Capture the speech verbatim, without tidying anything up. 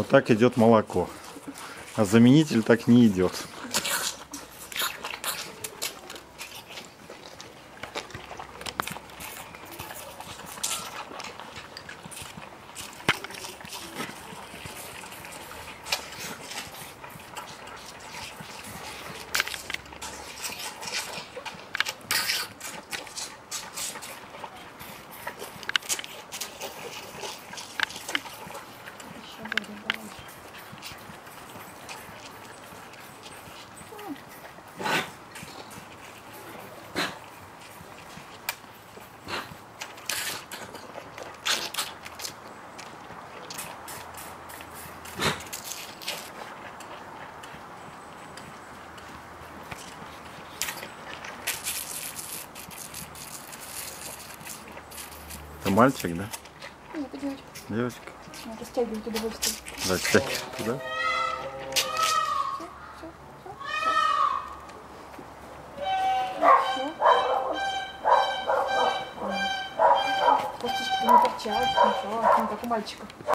Вот так идет молоко. А заменитель так не идет. Это мальчик, да? Нет, это девочка. Девочка. Надо стягивать удовольствие. Да, стягивать туда. Косточки не торчат, ничего, не как у мальчика.